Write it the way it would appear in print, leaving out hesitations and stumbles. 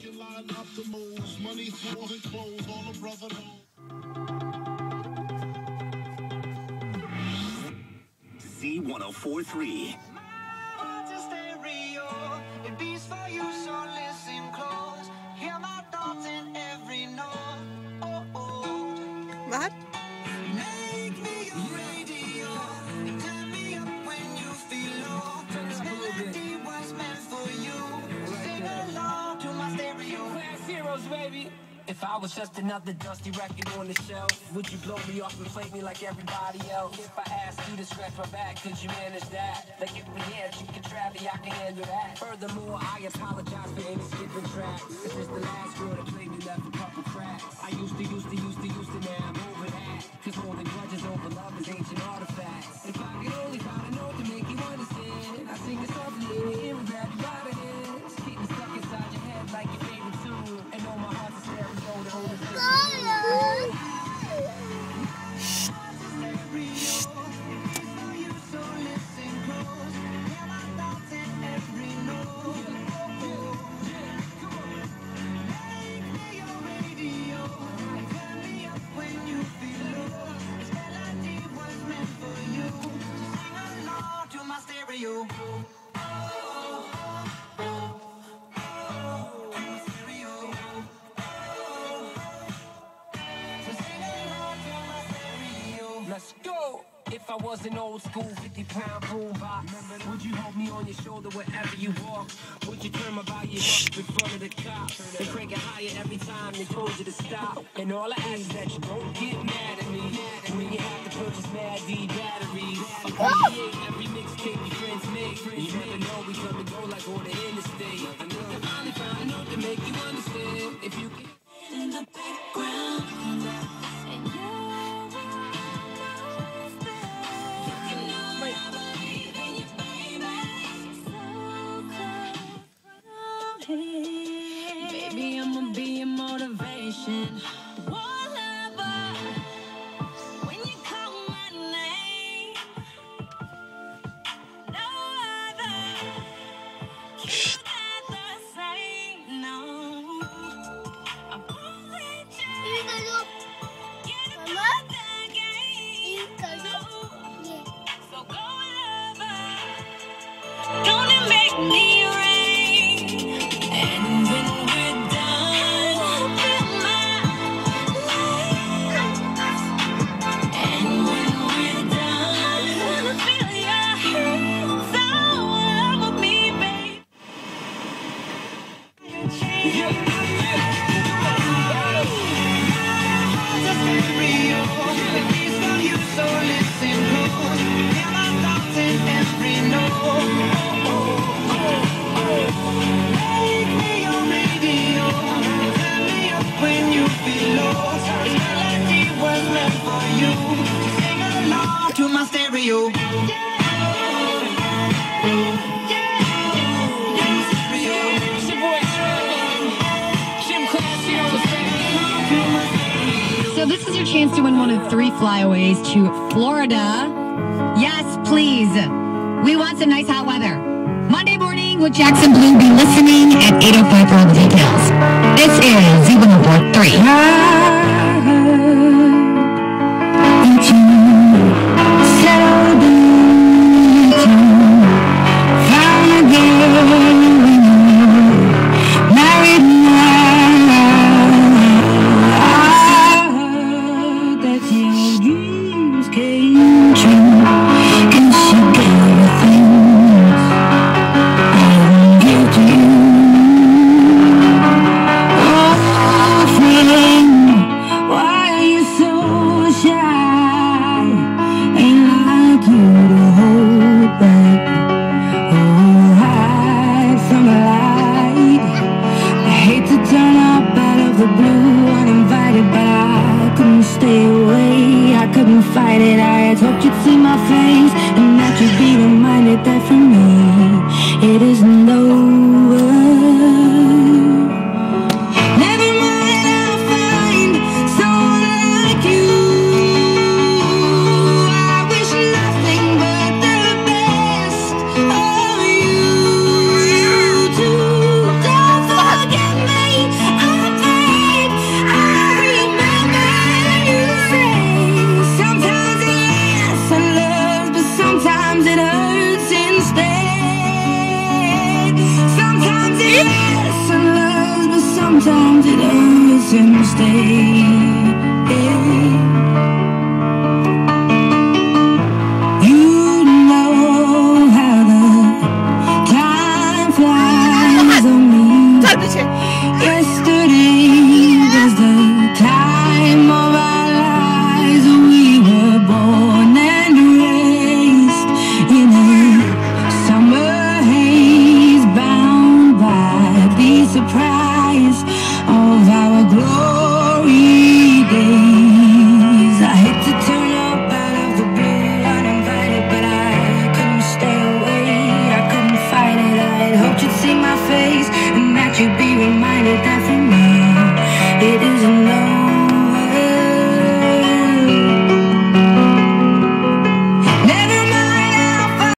C1043. Mahd? Baby. If I was just another dusty record on the shelf, would you blow me off and play me like everybody else? If I asked you to scratch my back, could you manage that? Like if we had, you can travel, I can handle that. Furthermore, I apologize for any skipping tracks. This is the last girl that played me left a couple cracks. I used to, now I'm over that. Cause holding grudges over love is ancient artifacts. If I could only find a note to make you understand, I sing a song for you, hear and grab you by the hands. Keep me stuck inside your head like your favorite tune. And know my heart's a stereo to hold it. Let's go! If I was an old school 50-pound boombox, would you hold me on your shoulder wherever you walk? Would you turn my body up in front of the cops and crank it higher every time they told you to stop? And all I ask is that you don't get mad at me when you have to purchase Mad D batteries. Every mixtape your friends make. You never know, we come and go like on the interstate. I finally found a note to make you understand. If you get in the background and baby, I'ma be your motivation. Whatever, when you call my name, no other can ever say no. I'm only just getting back again. So go over, don't it make me rain? And when we're done, feel my life. And when we're done, feel your hands all over me, babe. So listen close, hear my thoughts in every note. Make me your radio, turn me up when you feel lost. This melody was meant for you, sing along to my stereo. So this is your chance to win one of 3 flyaways to Florida. Yes, please. We want some nice hot weather. Monday morning with Jackson Blue. Be listening at 8:05 for all the details. This is and stay. You know how the time flies on me. Yesterday was the time of our lives. We were born and raised in a summer haze, bound by the surprise of our glory days. I hate to turn up out of the blue uninvited, but I couldn't stay away, I couldn't fight it. I had hoped you'd see my face and that you'd be reminded